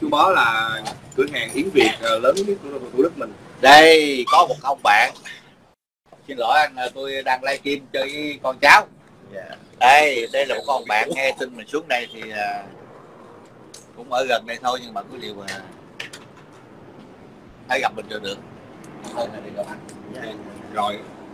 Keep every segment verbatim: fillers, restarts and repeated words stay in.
Bó là cửa hàng Yến Việt lớn nhất của Thủ Đức mình. Đây có một ông bạn, xin lỗi anh, tôi đang livestream chơi với con cháu. Yeah. Đây, đây là một con bạn nghe tin mình xuống đây thì uh, cũng ở gần đây thôi, nhưng mà có điều mà thấy gặp mình chưa được. Thôi là đi gặp anh. Yeah. Rồi.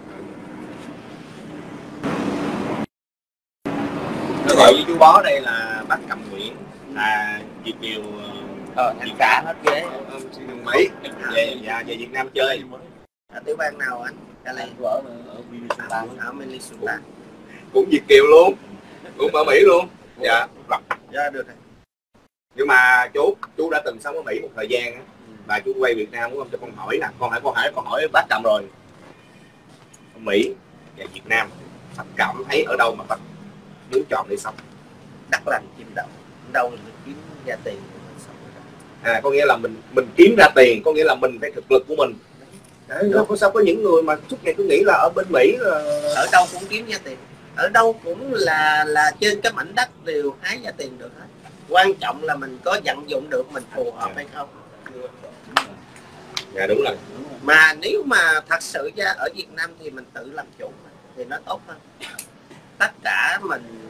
Nó gọi với chú Bó đây là bác Cầm Nguyễn, là Việt kiều ờ, anh cả hết ghế Mỹ về dạ, về Việt Nam chơi. Ở tiểu bang nào anh? Cali. Ở ở Minnesota. Ở Minnesota. Cũng Việt kiều luôn, cũng ở Mỹ luôn. Dạ. Dạ được rồi. Nhưng mà chú chú đã từng sống ở Mỹ một thời gian á, và chú quay Việt Nam, muốn không cho con hỏi nè, con hỏi con hỏi con hỏi bác Cầm rồi. Ở Mỹ và Việt Nam, bác cảm thấy ở đâu mà bác muốn chọn để sống? Đắk Lắk, chim đậu, đâu mình kiếm ra tiền mình sống. À, có nghĩa là mình mình kiếm ra tiền, có nghĩa là mình phải thực lực của mình. Đấy, đâu có sao có những người mà suốt ngày cứ nghĩ là ở bên Mỹ là... ở đâu cũng kiếm ra tiền, ở đâu cũng là là trên cái mảnh đất đều hái ra tiền được hết. Quan trọng là mình có vận dụng được, mình phù hợp hay không. Dạ đúng rồi. Mà nếu mà thật sự ra ở Việt Nam thì mình tự làm chủ thì nó tốt hơn. Tất cả mình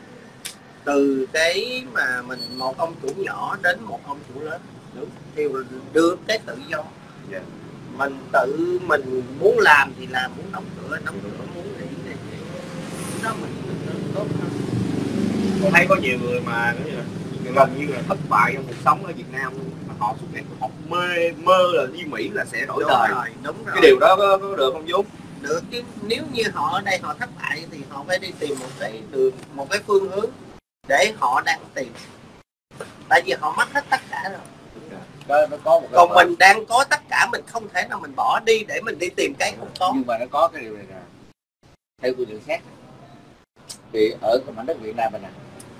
từ cái mà mình một ông chủ nhỏ đến một ông chủ lớn, đúng, thì đưa cái tự do. Yeah. Mình tự mình muốn làm thì làm, muốn đóng cửa đóng cửa, muốn nghỉ thì nghỉ. Đó mình tốt hơn. Tôi thấy có nhiều người mà gần như là thất bại trong cuộc sống ở Việt Nam, mà họ suốt ngày họ mê mơ là đi Mỹ là sẽ đổi đúng đời. Rồi, đúng rồi. Cái điều đó có, có được không Dũng? Được chứ, nếu như họ ở đây họ thất bại thì họ phải đi tìm một cái đường, một cái phương hướng để họ đang tìm. Tại vì họ mất hết tất cả rồi. Có, nó có một còn mình đang có tất cả, mình không thể nào mình bỏ đi để mình đi tìm cái không tốt. Nhưng mà nó có cái điều này nè, theo tôi nhận xét thì ở cái mảnh đất Việt Nam mình nè,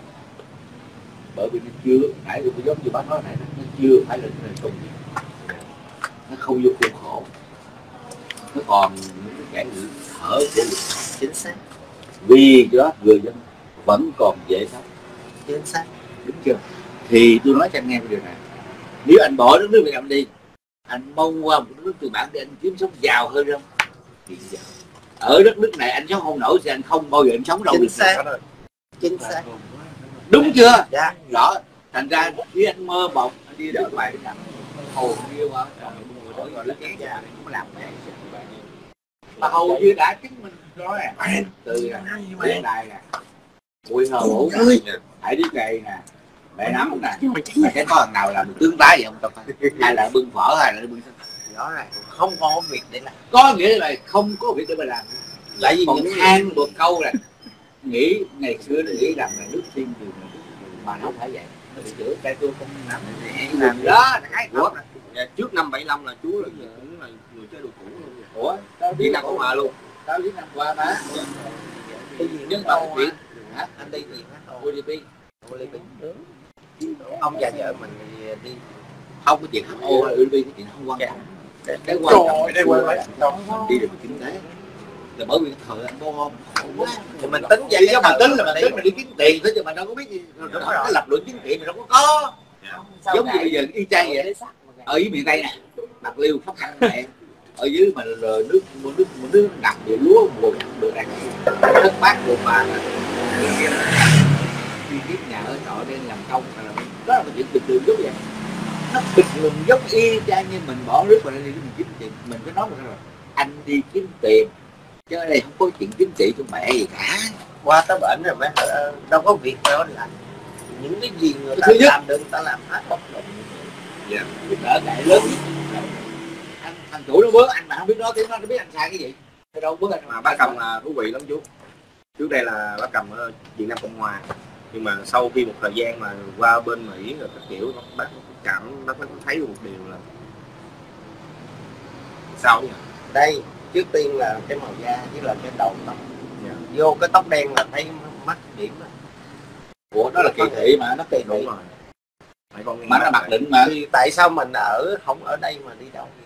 bởi vì nó chưa, nãy tôi giống như bác nói nãy, nó chưa phải là nền công nghiệp, nó không vô khuôn khổ, nó còn những cái ngữ thở của lực. Chính xác. Vì đó người dân vẫn còn dễ sống. Chính xác. Đúng chưa? Thì tôi nói cho anh nghe cái điều này, nếu anh bỏ đất nước Việt Nam đi, anh mong qua một nước tư bản để anh kiếm sống giàu hơn không? Thì giàu. Ở đất nước này anh sống không nổi thì anh không bao giờ anh sống đâu. Chính xác. Chính xác. Đúng chưa? Dạ. Rõ. Thành ra khi anh mơ mộng, anh đi đợi ngoài cái hầu như mà đổi gọi là cái già này cũng làm vậy. Mà hầu như đã chứng minh nói nè, từ hiện đại nè, Bùi Hờ Vũ nè, Hải Đức Gầy nè, mẹ nắm nè, mà cái có thằng nào làm tương tái vậy không? Hay là bưng phở hay là bưng rõ ràng không có việc để làm. Có nghĩa là không có việc để mà làm. Tại vì những than một câu là nghĩ ngày xưa nó nghĩ rằng là nước thiên đường mà nó không phải vậy. Nó bị chửi cái tôi không làm làm đó cái Ủa, trước năm bảy lăm là chú là cũng là người chơi đồ cũ luôn. Ủa, Việt Nam Cộng Hòa luôn. Tao biết năm qua má. Cái gì nước đâu hả? Hả? Anh đi gì hả? ô đê pê. ô đê pê. Ông và vợ mình thì đi Không có chuyện ô đê pê, cái chuyện không quan trọng. Cái quan trọng đây quên rồi. Đi được kinh tế. Là bởi vì thời anh bom khổ quá. Thì mình tính vậy chứ mình tính là mình tính là đi kiếm tiền thôi, chứ mà đâu có biết gì. Cái lập luận kiếm tiền mình đâu có có. Giống như bây giờ y chang vậy. Ở dưới miền Tây nè, Bạc Liêu, Phúc Thạnh này, ở dưới mà nước nước nước ngập về lúa mùa được này, đất bát được mà đi kiếm nhà ở trọ để làm công, đó là một chuyện bình thường giống vậy. Nó bình thường giống y chang như mình bỏ nước vào đây đi mình kiếm tiền, mình phải nói rồi anh đi kiếm tiền, chứ ở đây không có chuyện kiếm tiền cho mẹ gì cả. Qua tới bệnh rồi mấy đâu có việc đâu làm, những cái gì người ta làm được người ta làm hết. Dạ. Cái cỡ cậy lớn anh thằng chủ nó bớt anh mà không biết nói tiếng nó nó biết anh sai cái gì. Cái đâu bớt anh mà bác Cầm là thú vị lắm chú. Trước đây là bác Cầm ở Việt Nam Cộng Hòa, nhưng mà sau khi một thời gian mà qua bên Mỹ rồi các kiểu, bác cảm bác có thấy một điều là sao nhỉ? Đây trước tiên là cái màu da với là cái đầu tóc. Dạ. Vô cái tóc đen là thấy mắt điểm đó. Ủa đó là kỳ thị mà, nó kỳ thị rồi. Mà nó mặc định mà. Thì tại sao mình ở không ở đây mà đi đâu?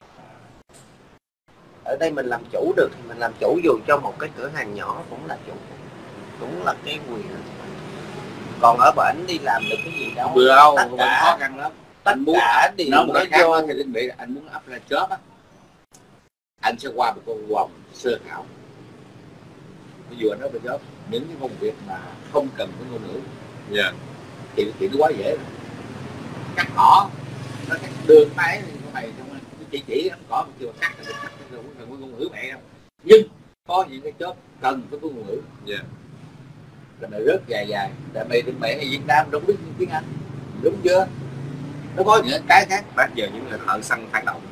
Ở đây mình làm chủ được thì mình làm chủ, dù cho một cái cửa hàng nhỏ cũng là chủ, cũng là cái quyền. Còn ở bển đi làm được cái gì đâu. Vừa đâu, tất cả khó khăn lắm. tất muốn, cả thì nó một nó cái khác vô thì định vị anh muốn up lên job á, anh sẽ qua một con vòng sơ khảo. Ví dụ anh nói về job những cái công việc mà không cần cái ngôn ngữ, Dạ. thì thì nó quá dễ rồi. Cắt cỏ nó cắt đường máy thì của mày không, chỉ chỉ cắt cỏ kêu cắt là cắt rồi không cần ngôn ngữ mẹ đâu. Nhưng có những cái job cần có ngôn ngữ. Dạ. Là mày rớt dài dài, tại mày định mẹ ở Việt Nam đâu biết tiếng Anh, đúng chưa? Nó có những cái khác. Bác giờ những người thợ săn phản động.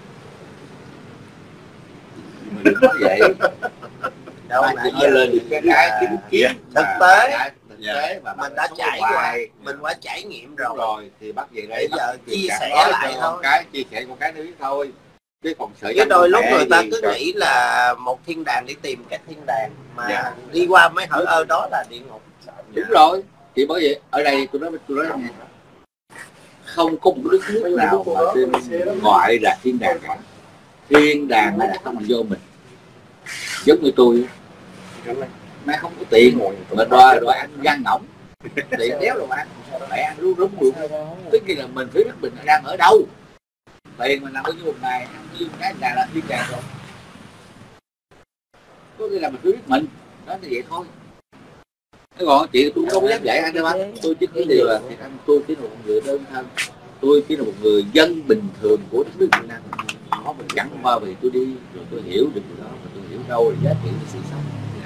Mình đừng nói vậy. đâu Bạn nãy chỉ giờ lên những cái cái kiến kiến thực tế thực tế mà mình đã trải qua, mình đã trải nghiệm rồi. rồi thì bắt về Bây đây giờ chia sẻ nói lại cho thôi. con cái chia sẻ con cái nó biết thôi, chứ còn sợ Chứ đôi lúc người ta gì cứ trời. nghĩ là một thiên đàng đi tìm cái thiên đàng mà Dạ. đi qua mới hỏi ơ đó là địa ngục. Đúng rồi, thì bởi vậy ở đây tôi nói tôi nói không có một đất nước nào mà trên gọi là thiên đàng cả. Thiên đàng là không vô mình, giống như tôi má không có tiền mà đòi đòi ăn gian ngỗng tiền đéo rồi ăn mẹ ăn rú rúm luôn, tức là mình phải biết mình đang ở đâu, tiền mình làm bao nhiêu một ngày, ăn nhiêu cái là là thiên đàng rồi, có nghĩa là mình phải biết mình đó là vậy thôi. Thế còn chị tôi không dám dạy anh đâu anh, tôi chỉ cái điều là thì anh tôi chỉ là một người đơn thân, tôi chỉ là một người dân bình thường của đất nước Việt Nam, có mình chẳng qua vì tôi đi rồi tôi hiểu được điều đó và tôi hiểu đâu là giá trị của sự sống.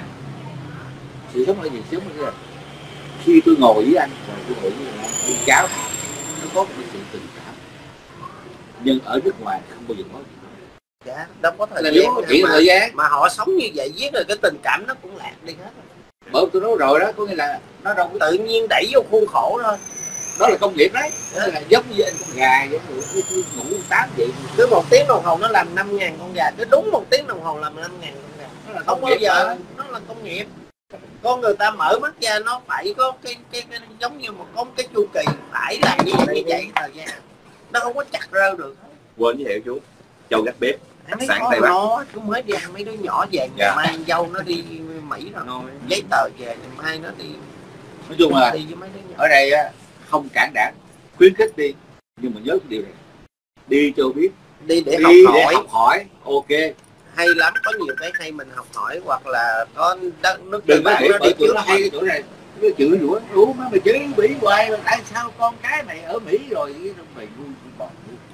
Sự sống là gì? Sống là khi tôi ngồi với anh rồi tôi ngồi với anh đi cháo nó có một sự tình cảm, nhưng ở nước ngoài không bao giờ có gì đó. Dạ, đâu có thời Là gian có chuyện mà, thời gian mà họ sống như vậy viết rồi cái tình cảm nó cũng lạc đi hết. bởi tôi nói rồi đó, có nghĩa là nó đâu có Tự nhiên đẩy vô khuôn khổ thôi. đó là công nghiệp đấy, đó là giống như anh con gà giống như tôi ngủ tám vậy, Cứ một tiếng đồng hồ nó làm năm ngàn con gà, cứ đúng một tiếng đồng hồ làm năm ngàn con gà. nó là Không bao giờ nó là công nghiệp. Con người ta mở mắt ra nó phải có cái cái, cái giống như một có cái chu kỳ phải làm như, như vậy thời gian. Nó không có chặt rơ được. Quên giới thiệu chú Châu gác bếp Anh sáng có Tây Bắc. nó cứ mới đi ăn mấy đứa nhỏ về, Dạ. mai dâu nó đi Mỹ rồi, Nôi. giấy tờ về mai nó đi nói chung là đi với mấy đứa nhỏ. ở đây á, không cản đảng khuyến khích đi, nhưng mà nhớ cái điều này, đi cho biết, Đi để đi học để hỏi. học hỏi, ok, Hay lắm, có nhiều cái hay mình học hỏi hoặc là có đất nước đừng có Tây nghĩ Bắc nó bởi đi chỗ trước nó hay cái chỗ này, cái chửi rủa ủa má mày chửi Mỹ hoài mà tại sao con cái mày ở Mỹ rồi cái mày ngu bò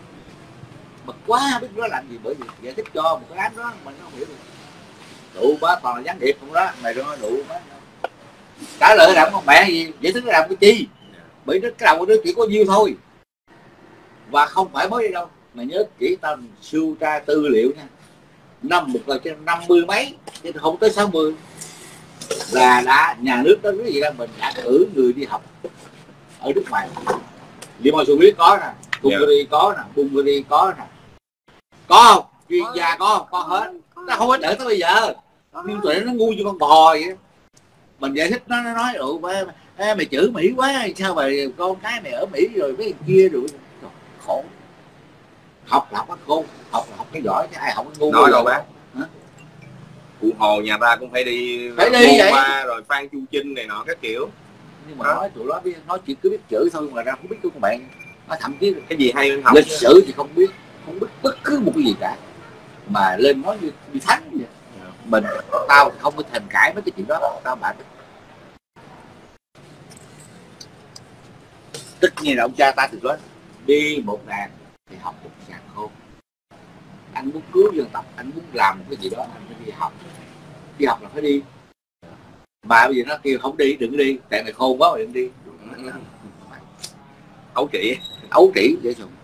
bực quá biết nó làm gì, bởi vì giải thích cho một cái đám đó mình không hiểu được, đủ bá toàn là gián điệp không đó, mày đừng nói đủ bá trả lời làm con mẹ gì giải thích làm cái chi, bởi nó cái đầu của nó chỉ có nhiêu thôi, và không phải mới đây đâu, mà nhớ chỉ tao sưu tra tư liệu nha, năm một là trên năm mươi mấy chứ không tới sáu mươi là đã nhà nước đó cái gì đó mình đã cử người đi học ở nước ngoài. Liên minh Xô Viết có nè, Hungary có nè, Bulgaria có nè, có không? Chuyên gia có không? Có hết. Nó không có đợi tới bây giờ, nhưng tụi nó ngu như con bò vậy. Mình giải thích nó, nó nói ủa mày, mày chửi Mỹ quá, sao mà con cái mày ở Mỹ rồi cái kia rồi khổ. Học là học bắt khôn, học là học cái giỏi chứ ai học cái ngu. Nói đâu bác. Cụ Hồ nhà ta cũng phải đi phải đi vậy. Qua rồi Phan Chu Trinh này nọ các kiểu. Nhưng mà nói tụi nó biết, nói chỉ cứ biết chửi thôi mà ra không biết của các bạn. Nó thậm chí cái gì hay học lịch sử thì không biết, không biết bất cứ một cái gì cả, mà lên nói như như thánh vậy. Mình tao không có thành cãi mấy cái chuyện đó, tao bạn tất nhiên là ông cha ta từ đó đi một đàn thì học một sàn khôn. Anh muốn cứu dân tộc, anh muốn làm một cái gì đó anh phải đi học, đi học là phải đi, mà bây giờ nó kêu không đi đừng đi tại mày khôn quá mày đừng đi, ấu trĩ ấu trĩ dễ dùng.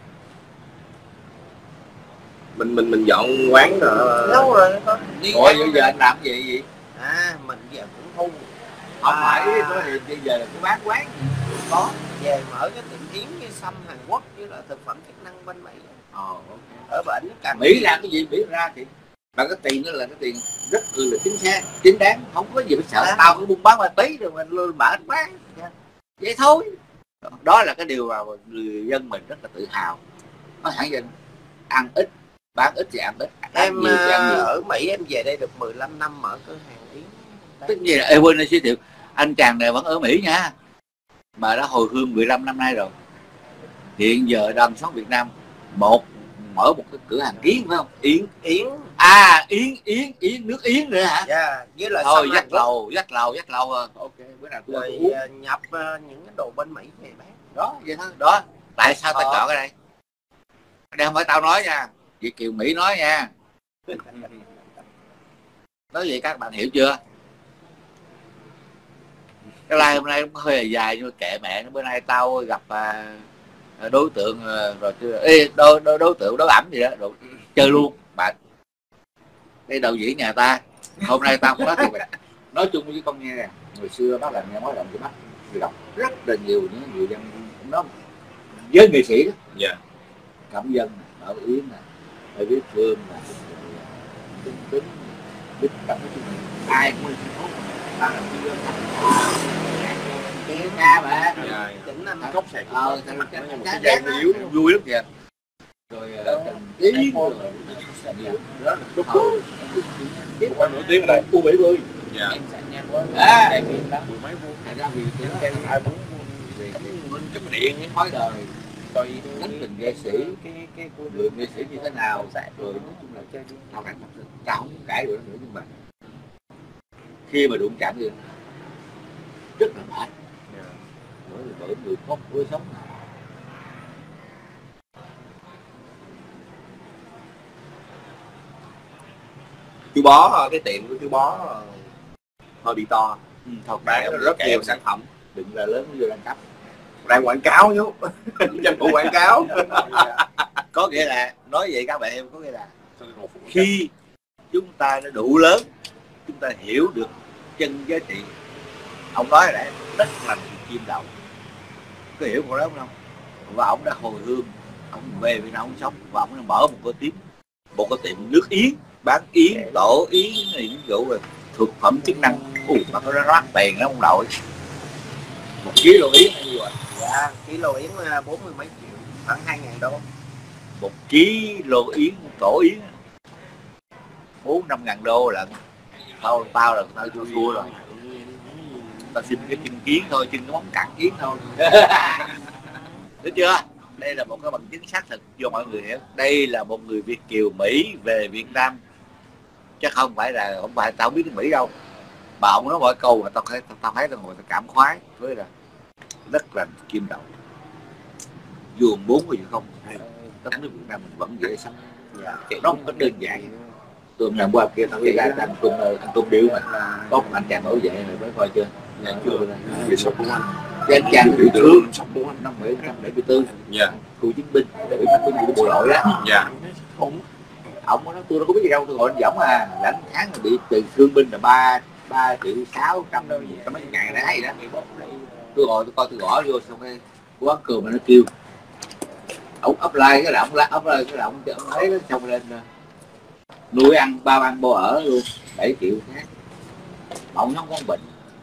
mình mình mình dọn quán rồi lâu rồi có đi. Ủa bây giờ anh làm cái gì vậy? À mình giờ cũng thu Không à, phải nói thì bây giờ là cái bán quán gì có về mở cái tiệm yến với xăm Hàn Quốc với là thực phẩm chức năng bên Mỹ. ờ, okay. Ở bển càng Mỹ làm cái gì Mỹ ra thì mà cái tiền đó là cái tiền rất là chính xác chính đáng, không có gì phải sợ. À, tao cứ buôn bán ma tí rồi mình luôn mở bán vậy thôi. Đó là cái điều mà người dân mình rất là tự hào. Nói thẳng vậy, ăn ít bán ít thì ăn ít, ăn em nhiều thì ăn nhiều. ở Mỹ em về đây được mười lăm năm mở cửa hàng yến. Tất nhiên là em quên giới thiệu anh chàng này vẫn ở Mỹ nha, mà đã hồi hương mười lăm năm nay rồi. hiện giờ đang sống Việt Nam một mở một cái cửa hàng kiến phải không? Yến Yến À Yến Yến Yến nước Yến nữa hả? yeah, với lại Thôi xăm dắt Hàn Quốc. lầu dắt lầu dắt lầu à. Ok bữa nào tôi Rồi uống ờ, nhập ờ, những cái đồ bên Mỹ về bán. đó vậy thôi đó. Tại sao tao Ờ. chọn cái đây? Đây không phải tao nói nha, Việt kiều Mỹ nói nha. Nói vậy các bạn hiểu chưa? Cái live hôm nay cũng hơi dài nhưng mà kệ mẹ nó, bữa nay tao gặp à, đối tượng à, rồi ê, đối, đối, đối tượng đối ẩm gì đó rồi chơi luôn bạn. Đây đầu diễn nhà ta hôm nay tao cũng nói thiệt nói chung với con nghe nè, người xưa bác làm nghe nói động cái bắt người đọc rất là nhiều những người dân nó với nghệ sĩ đó. Dạ. Cẩm Dân ở Yến nè, ở Viết Phương nè, Tính Tính Bích Cẩm, ai cũng ta làm chi dân ca mà Dạ. Tỉnh Anh Gốc sạc. ờ Cái cái gian giá yếu vui lắm kìa. Rồi Trần Tiến rồi đó là lúc quá nổi tiếng ở đây. u bảy mươi. Dạ. À, Mười mấy vuông. thành ra vì cái ai muốn về cái điện những khói đời coi đánh tình nghệ sĩ cái cái người nghệ sĩ như thế nào rồi nói chung là chơi tao cảnh tao không cãi được nữa nhưng mà khi mà đụng chạm thì rất là mệt. Bởi vì bởi người khóc với sống Chú Bó, cái tiệm của chú Bó hơi bị to. ừ, thật Bán rất nhiều sản phẩm. đừng là lớn vô đăng cấp Đang quảng cáo chú. Tranh thủ quảng cáo. có nghĩa là nói vậy các bạn em có nghĩa là khi chúng ta đã đủ lớn chúng ta hiểu được chân giá trị. Ông nói là đất lành chim đậu, có hiểu câu đó không? Và ông đã hồi hương, ông về Việt Nam ông sống và ông đã mở một cái tiệm một cái tiệm nước Yến, bán yến tổ yến này ví dụ về thực phẩm chức năng. Ủa mà có nó rót tiền đó ông nội, một ký lô yến hay gì vậy? Dạ, kilo Yến bốn mươi mấy triệu, khoảng hai ngàn đô. Một ký lô yến tổ yến bốn năm ngàn đô lận. Tao tao là tao chua chua rồi, tao xin cái chân kiến thôi, chân cái móng cẳng kiến thôi. Được chưa? Đây là một cái bằng chứng xác thực cho mọi người hiểu. Đây là một người Việt kiều Mỹ về Việt Nam, chứ không phải là không phải tao không biết tiếng Mỹ đâu. Mà ông nói mọi câu mà tao thấy tao, tao thấy là ngồi tao cảm khoái với là đất lành chim đậu, vườn bốn cái gì không. Đất nước Việt Nam mình vẫn dễ sống. Nó không có đơn giản. Tôi làm qua kia tao đi ra anh Tuân anh Tuân điêu mà có một anh chàng bảo vệ rồi mới coi chưa? Dạ chưa. Vì sốc của anh. Cái anh chàng bị thương sốc của anh năm một nghìn chín trăm bảy mươi tư. Dạ. Cựu chiến binh để bị bắt binh của bộ đội đó. Dạ. Ông ông nói tôi đâu có biết gì đâu, tôi gọi anh Dõng à, lãnh tháng là bị từ thương binh là ba ba triệu sáu trăm đâu gì mấy ngày đã hay đó. Tôi gọi tôi coi tôi gõ vô xong cái quán cườm mà nó kêu ông apply cái là ông la apply cái là ông ông thấy nó xong lên nuôi ăn ba ăn bò ở luôn bảy triệu khác. Ông nó không có bệnh.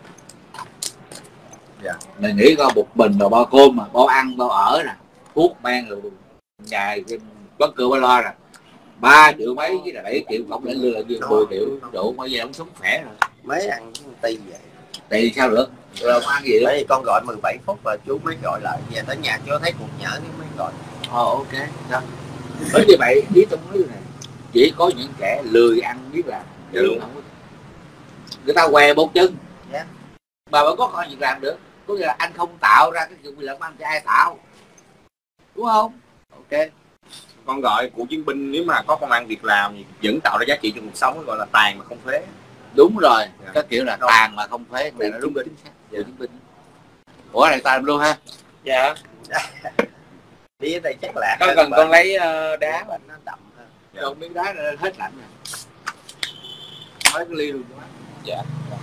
Dạ. Mình nghĩ coi một bình mà bao cơm mà bao ăn bao ở nè, thuốc men rồi nhà quán cơm bao lo nè, ba triệu mấy chứ là bảy triệu cộng lại lương là như mười triệu đủ mọi gì ông sống khỏe rồi. Mấy ăn tì vậy. Thì sao được? Rồi ông ăn gì đó. Đấy, con gọi mười bảy phút và chú mới gọi lại. Về tới nhà chú thấy cuộc nhỡ thì mới gọi. Ồ oh, ok. Đó. Bởi như vậy ý tôi nói này, chỉ có những kẻ lười ăn biết là đúng. Người ta què một chân. Yeah. Mà vẫn có con việc làm được. Có nghĩa là anh không tạo ra cái chuyện quyền lợi ăn cho ai tạo, đúng không? Ok. Con gọi cựu chiến binh nếu mà có công ăn việc làm thì vẫn tạo ra giá trị cho cuộc sống, gọi là tàn mà không phế. Đúng rồi. Dạ. Cái kiểu là tàn mà không phế. Này nó đúng chính xác. Cựu chiến binh. Ủa này tàn luôn ha? Dạ. Đi ở đây chắc là có cần con lấy uh, đá mà nó đậm hơn. Dạ. Còn miếng đá là hết lạnh rồi. Mấy cái ly luôn đó. Dạ.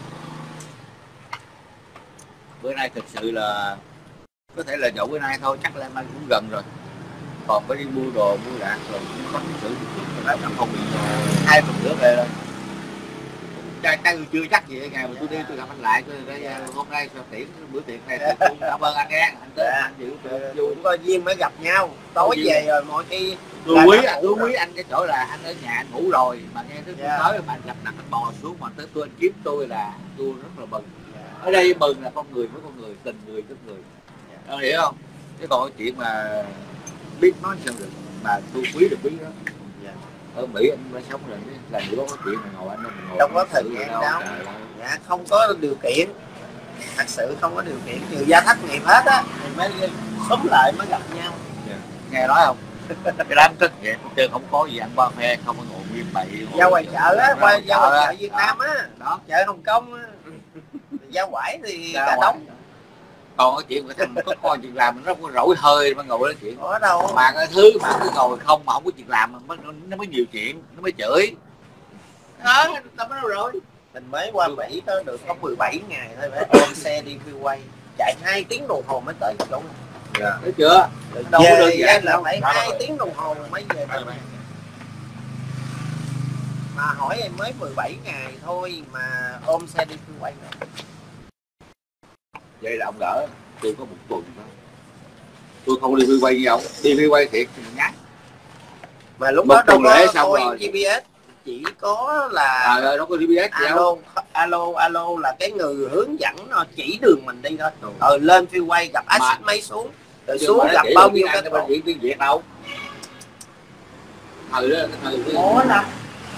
Bữa nay thực sự là có thể là nhậu bữa nay thôi, chắc là mai cũng gần rồi. Còn phải đi mua đồ mua đạn rồi cũng có cái sự lái tầm không bị hai tuần nữa về rồi. Chắc chắc chưa chắc gì ngày mà tôi đi tôi gặp anh lại tôi hôm nay sao tiễn bữa tiệc này tôi cảm ơn anh nghe anh tới anh giữ cũng có duyên mới gặp nhau. Tối về rồi mọi khi tôi quý anh tôi quý anh cái chỗ là anh ở nhà anh ngủ rồi mà nghe tới tôi tới mà gặp đặt anh bò xuống mà tới tôi anh kiếm tôi là tôi rất là mừng. Ở đây mừng là con người với con người, tình người với người. Em hiểu không? Cái còn cái chuyện mà biết nói sao được, mà tôi quý được quý đó. Dạ. Ở Mỹ anh mới sống rồi, làm gì có chuyện mà ngồi anh mình ngồi Đâu có thời gian đâu, đâu. Dạ, không có điều kiện, thật sự không có điều kiện, nhiều gia thất nghiệp hết á thì mới xúm lại mới gặp nhau. Yeah. Nghe nói không, cái đám thất nghiệp chứ không có gì ăn ba phe, không có ngồi nguyên bậy giao ngoài chợ á, qua giao ngoài chợ Việt đó. Nam á Đó, chợ Hồng Kông á, giao quải thì Giao cả quải. đống. Còn cái chuyện của thằng có coi chuyện làm nó có rỗi hơi mà ngồi nói chuyện Có đâu mà cái thứ mà cứ ngồi không mà không có chuyện làm nó, nó mới nhiều chuyện, nó mới chửi đó, tao mới đâu rồi. Mình mới qua Mỹ có được có mười bảy ngày thôi, phải ôm xe đi freeway chạy hai tiếng đồng hồ mới tới chỗ. Dạ. Thấy chưa? Đâu có đơn giản là phải hai tiếng đồng hồ mới về được. Mà hỏi em mới mười bảy ngày thôi mà ôm xe đi freeway rồi. Vậy là ông đỡ, tôi có một tuần đó. Tôi không đi freeway với ông, đi freeway thiệt thì ngắn. Mà lúc một đó đâu có xong coi rồi. giê pê ét, chỉ có là À rồi nó có giê pê ét gì alo, alo, alo là cái người hướng dẫn nó chỉ đường mình đi thôi. Rồi lên freeway gặp axit mấy xuống, rồi xuống gặp bao nhiêu cái bên Việt tiếng Việt đâu. Thời đó, cái thời khổ lắm.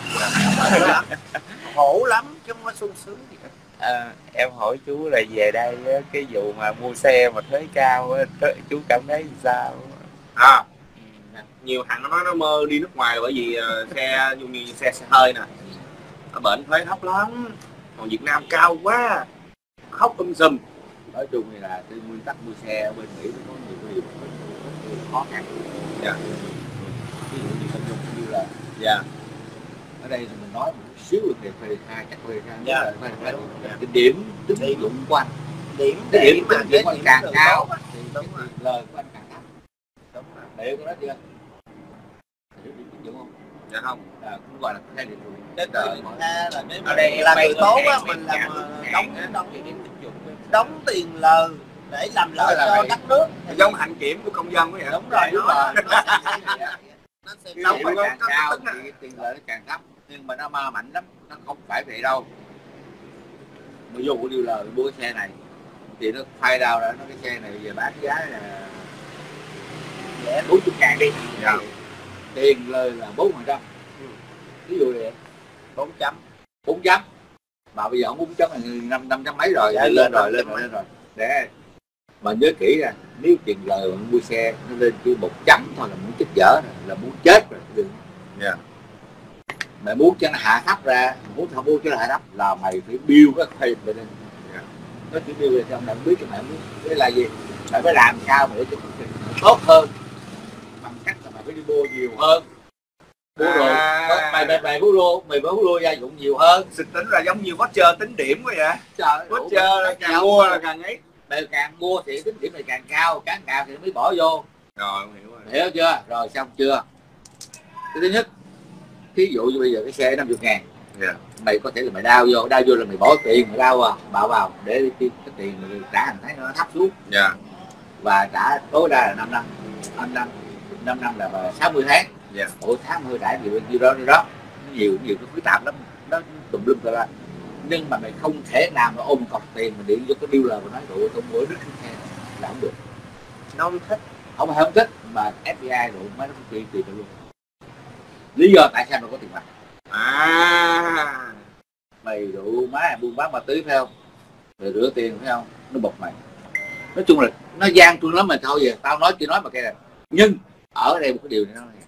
Khổ lắm chứ không có sung sướng gì cả. À, em hỏi chú là về đây cái vụ mà mua xe mà thuế cao chú cảm thấy sao? À, nhiều thằng nó nói nó mơ đi nước ngoài bởi vì uh, xe như, như xe xe hơi nè, ở bệnh thuế thấp lắm, còn Việt Nam cao quá, khóc um sùm. Nói chung thì là cái nguyên tắc mua xe ở bên Mỹ nó có nhiều cái điều khó khăn. Dạ. Ví dụ như công như là dạ. ở đây thì mình nói một xíu thì phải hai chắc phải Dạ. phải phải phải cái điểm tín dụng của anh, Điểm cái để điểm mà tín cái dụng anh điểm càng đường cao tốt á. thì Đúng cái rồi. lời của anh càng thấp. Đúng rồi. Để có nói chưa? Hiểu điểm tín dụng không? Dạ không. À, cũng gọi là cái điểm Cái Trời điểm ơi. A là cái Ở đây là vay người tốt á, ngân mình hàng, làm ngân hàng đóng á, đóng cái điểm tín dụng. đóng tiền lời để làm lợi Đó là cho vậy. đất nước. Giống hạnh kiểm của công dân đó vậy. Đúng rồi, đúng rồi. Nó sẽ như vậy. Nó sẽ Cái đóng điểm vào nó càng cái cao tức thì tiền lợi nó càng thấp, nhưng mà nó ma mạnh lắm, nó không phải vậy đâu. Ví dụ của điều lời mua cái xe này thì nó khoai đào ra nó cái xe này về bán giá là bốn mươi ngàn đi. Dạ. Tiền lời là bốn phần trăm. Ví dụ vậy bốn chấm. bốn chấm mà bây giờ không bốn chấm là năm năm trăm mấy rồi. Dạ, lên, lên rồi lên rồi lên rồi để mà nhớ kỹ ra, nếu tiền lời bạn mua xe nó lên chỉ một chấm thôi là muốn chết dở rồi, là muốn chết rồi. Đừng. Dạ. Mày muốn cho nó hạ thấp ra, muốn không muốn cho nó hạ thấp là mày phải build cái thêm lên. Dạ. Nó chỉ build lên xong mày biết cho mày muốn cái là gì, mày phải làm sao để cho công trình tốt hơn bằng cách là mày phải đi mua nhiều hơn. Mua đồ, À. mày mày mày mua đồ, mày mua đồ gia dụng nhiều hơn. Sự tính là giống như voucher tính điểm quá vậy. Trời, Voucher là càng mua là càng ấy. mày càng mua thì tính điểm mày càng cao, càng cao thì mới bỏ vô. Rồi, em hiểu rồi. Hiểu chưa? Rồi xong chưa? Cái thứ nhất, thí dụ như bây giờ cái xe năm mươi ngàn, Dạ. mày có thể là mày đao vô, đao vô là mày bỏ tiền, mày đao vào, bảo vào để cái, cái tiền mày trả hàng tháng nó thấp xuống Dạ. và trả tối đa là năm năm, năm năm, năm năm là sáu mươi tháng. Dạ. Mỗi tháng hơi trả nhiều nhiêu đó, đó, nó nhiều nhiều cái phức tạp lắm, nó tùm lum tùm la. Nhưng mà mày không thể nào mà ôm cọc tiền mà điện vô cái dealer và nói đủ tôi mua đứt cái xe là không được. Nó không thích. Không phải không thích mà ép bê i rồi mấy nó không tiền tiền luôn. Lý do tại sao mày có tiền mặt? À. Mày đủ má buôn bán ma túy phải không? Mày rửa tiền phải không? Nó bật mày. Nói chung là nó gian truân lắm mà thôi giờ tao nói chưa nói mà cái. Nhưng ở đây một cái điều này nó này.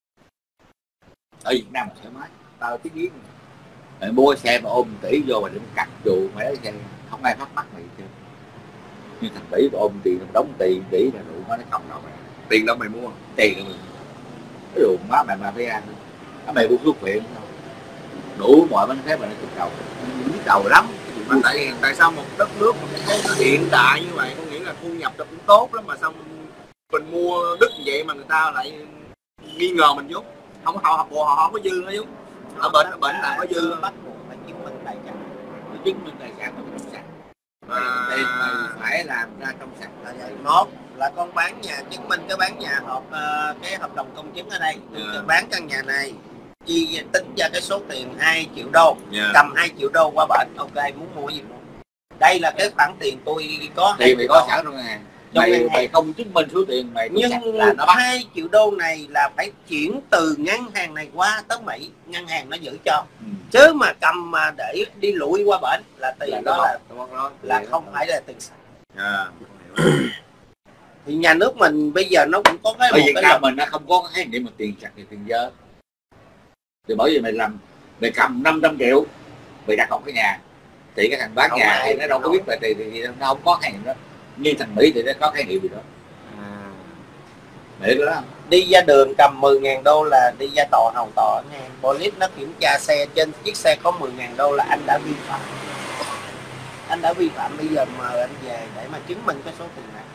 Ở Việt Nam thoải mái, tao tiếc ý. Mày mua xe mà ôm tỷ vô mà đừng cặt trụ mày lấy xe không ai phát mắt mày chứ. Nhưng thằng tỷ mà ôm tiền đóng tiền tỷ là đủ má nó không đâu mày. Tiền đâu mày mua? Tiền rồi. Cái đồ má mày mà phải ăn. Mày buôn thuốc viện không? Đủ mọi bánh phép mà nó cực đầu, nhức đầu lắm. Mà tại tại sao một đất nước mà cái nó hiện đại như vậy, có nghĩa là thu nhập nó cũng tốt lắm mà sao mình mua đứt như vậy mà người ta lại nghi ngờ mình chút, không họ học bộ họ không có dư nữa chút, ở bệnh ở bệnh là có dư. Bắt buộc phải chứng minh tài sản. Chứng minh tài sản mà trong sạch. À. Tiền mày phải làm ra trong sạch. Là vậy. Một là con bán nhà, chứng minh cái bán nhà hợp uh, cái hợp đồng công chứng ở đây. Yeah. Bán căn nhà này chi tính ra cái số tiền hai triệu đô, Yeah. cầm hai triệu đô qua bển, ok muốn mua gì mua. Đây là cái khoản tiền tôi có. Tiền mày có sẵn trong ngân hàng. trong mày, ngân hàng mày không chứng minh số tiền mày nhưng nhưng là nó bắt. hai triệu đô này là phải chuyển từ ngân hàng này qua tới Mỹ, ngân hàng nó giữ cho, Ừ. chứ mà cầm mà để đi lụi qua bển là tiền Là đó nó là Đúng không? là không phải là tiền sạch. À, Thì nhà nước mình bây giờ nó cũng có cái Ở một Việt cái Nam luật. mình nó không có cái khái niệm mà tiền sạch thì tiền dơ. Thì bởi vì mày làm mày cầm năm trăm triệu mày đặt cọc cái nhà thì cái thằng bán Không nhà ai thì nó đâu có nói. biết là tiền thì nó không có khái niệm đó. Như thằng Mỹ thì nó có khái niệm gì đó. Mày biết cái đó không? Đi ra đường cầm mười ngàn đô là đi ra tòa hầu tòa nha. Police nó kiểm tra xe, trên chiếc xe có mười ngàn đô là anh đã vi phạm. Anh đã vi phạm, bây giờ mời anh về để mà chứng minh cái số tiền này.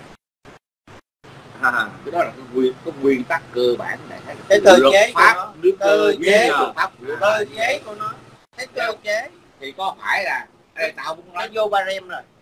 à. Cái đó là cái nguyên cái nguyên tắc cơ bản để thấy Cái cơ luật chế của pháp nó, nước cơ chế luật pháp của cơ chế của nó, cái cơ chế thì có phải là đây tao cũng nó nói vô ba rem rồi.